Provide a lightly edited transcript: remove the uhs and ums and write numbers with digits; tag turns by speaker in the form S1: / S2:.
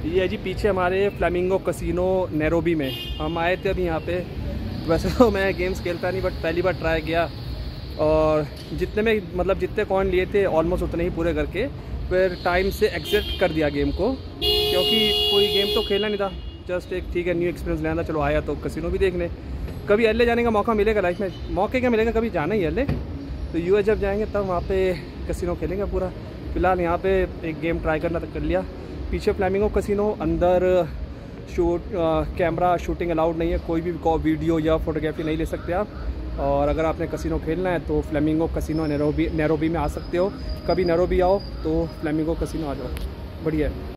S1: ये है जी पीछे हमारे फ्लेमिंगो कसिनो नैरोबी में। हम आए थे अभी यहाँ पे। वैसे तो मैं गेम्स खेलता नहीं, बट पहली बार ट्राई किया और जितने में मतलब जितने कॉइन लिए थे ऑलमोस्ट उतने ही पूरे करके फिर टाइम से एग्जिट कर दिया गेम को, क्योंकि कोई गेम तो खेलना नहीं था, जस्ट एक ठीक है न्यू एक्सपीरियंस लेना था। चलो आया तो कसिनो भी देखने, कभी एल जाने का मौका मिलेगा लाइफ में, मौके क्या मिलेगा, कभी जाना ही एल। तो यूएस जब जाएंगे तब वहाँ पे कसिनो खेलेंगे पूरा। फिलहाल यहाँ पे एक गेम ट्राई करना तो कर लिया। पीछे फ्लेमिंगो कसिनो, अंदर कैमरा शूटिंग अलाउड नहीं है, कोई भी वीडियो या फोटोग्राफी नहीं ले सकते आप। और अगर आपने कसिनो खेलना है तो फ्लेमिंगो कसिनो नैरोबी में आ सकते हो। कभी नैरोबी आओ तो फ्लेमिंगो कसिनो आ जाओ, बढ़िया है।